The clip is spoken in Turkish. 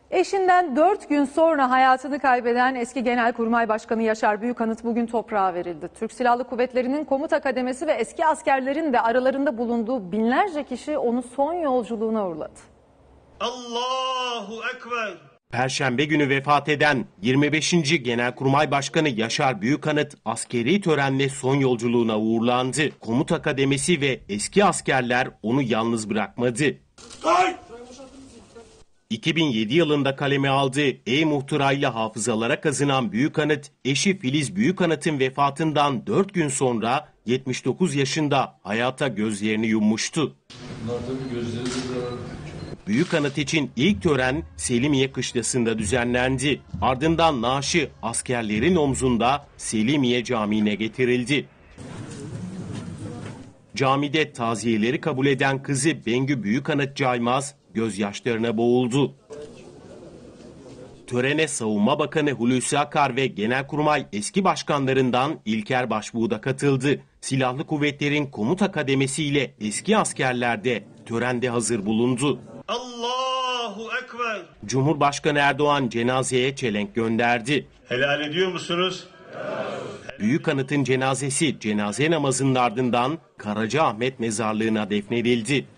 Eşinden 4 gün sonra hayatını kaybeden eski Genelkurmay Başkanı Yaşar Büyükanıt bugün toprağa verildi. Türk Silahlı Kuvvetleri'nin komuta kademesi ve eski askerlerin de aralarında bulunduğu binlerce kişi onu son yolculuğuna uğurladı. Allahu Ekber. Perşembe günü vefat eden 25. Genelkurmay Başkanı Yaşar Büyükanıt askeri törenle son yolculuğuna uğurlandı. Komuta kademesi ve eski askerler onu yalnız bırakmadı. 2007 yılında kaleme aldığı E-Muhtıra'yla hafızalara kazınan Büyükanıt, eşi Filiz Büyükanıt'ın vefatından 4 gün sonra 79 yaşında hayata gözlerini yummuştu. Büyükanıt için ilk tören Selimiye Kışlası'nda düzenlendi. Ardından naaşı askerlerin omzunda Selimiye Camii'ne getirildi. Camide taziyeleri kabul eden kızı Bengü Büyükanıt Caymaz gözyaşlarına boğuldu. Törene Savunma Bakanı Hulusi Akar ve Genelkurmay eski başkanlarından İlker Başbuğ da katıldı. Silahlı Kuvvetlerin komuta kademesi ile eski askerler de törende hazır bulundu. Allahu Ekber. Cumhurbaşkanı Erdoğan cenazeye çelenk gönderdi. Helal ediyor musunuz? Büyükanıt'ın cenazesi cenaze namazının ardından Karacaahmet mezarlığına defnedildi.